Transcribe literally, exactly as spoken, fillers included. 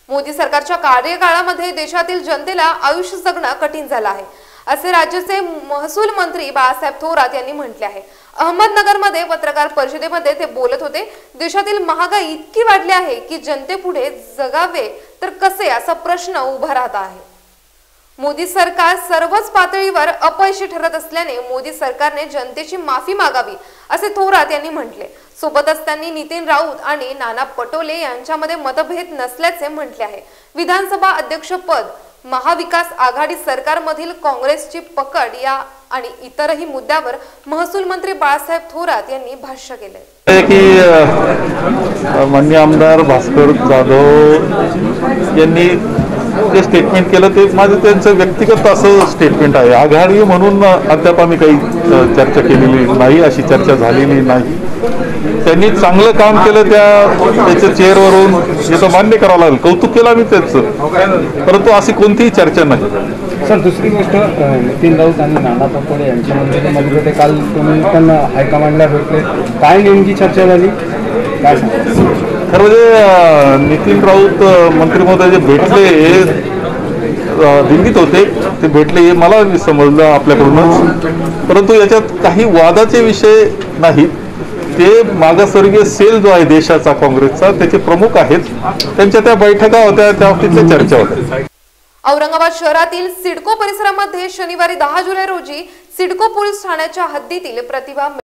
मोदी सरकारच्या कार्यकाळामध्ये देशातील जनतेला आयुष्य जगणं कठीण झालं आहे, असे राज्याचे महसूल मंत्री बाळासाहेब थोरात यांनी म्हटले आहे। अहमदनगर मध्ये पत्रकार परिषदेमध्ये ते बोलत होते। देशातील महागाई इतकी वाढली आहे की जनतेपुढे जगावे तर कसे असा प्रश्न उभा राहत आहे। मोदी सरकार सर्वच पातळीवर अपयशी ठरत असल्याने मोदी सरकारने जनतेची माफी मागावी, असे थोरात यांनी म्हटले। सोबतच त्यांनी नितीन राऊत आणि नाना पटोले यांच्यामध्ये मतभेद नसल्याचे म्हटले आहे। विधानसभा अध्यक्ष पद, महाविकास आघाडी सरकारमधील काँग्रेसची पकड या आणि इतरही मुद्द्यावर महसूल मंत्री बाळासाहेब थोरात यांनी भाष्य केले की माननीय आमदार भास्कर जाधव यांनी जे स्टेटमेंट केलं ते माझं त्यांचं व्यक्तिगत असं स्टेटमेंट आहे। आघाडी म्हणून अद्याप आम्ही काही चर्चा केलेली नाही, अशी चर्चा झालेली नाही। त्यांनी चांगलं काम केलं, त्या त्याच्या चेअरवरून हे तर मान्य करावं लागेल, कौतुक केलं आम्ही त्याचं, परंतु अशी कोणतीही चर्चा नाही। सर, दुसरी गोष्ट, नितीन राऊत आणि नाना पटोले यांच्या मंत्रिमंडळामध्ये काल तुम्ही पण हायकमांडला भेटले, काय नेमकी चर्चा झाली, काय सांगा? खरं म्हणजे नितीन राऊत मंत्री महोदय जे भेटले हे दिल्लीत होते, ते भेटले हे मला समजलं आपल्याकडूनच, परंतु याच्यात काही वादाचे विषय नाहीत। ते मागासवर्गीय सेल जो आहे देशाचा काँग्रेसचा, त्याचे प्रमुख आहेत, त्यांच्या त्या बैठका होत्या, त्या बाबतीतल्या चर्चा होत्या। औरंगाबाद शहरातील सिडको परिसरामध्ये शनिवारी दहा जुलै रोजी सिडको पोलीस ठाण्याच्या हद्दीतील प्रतिभा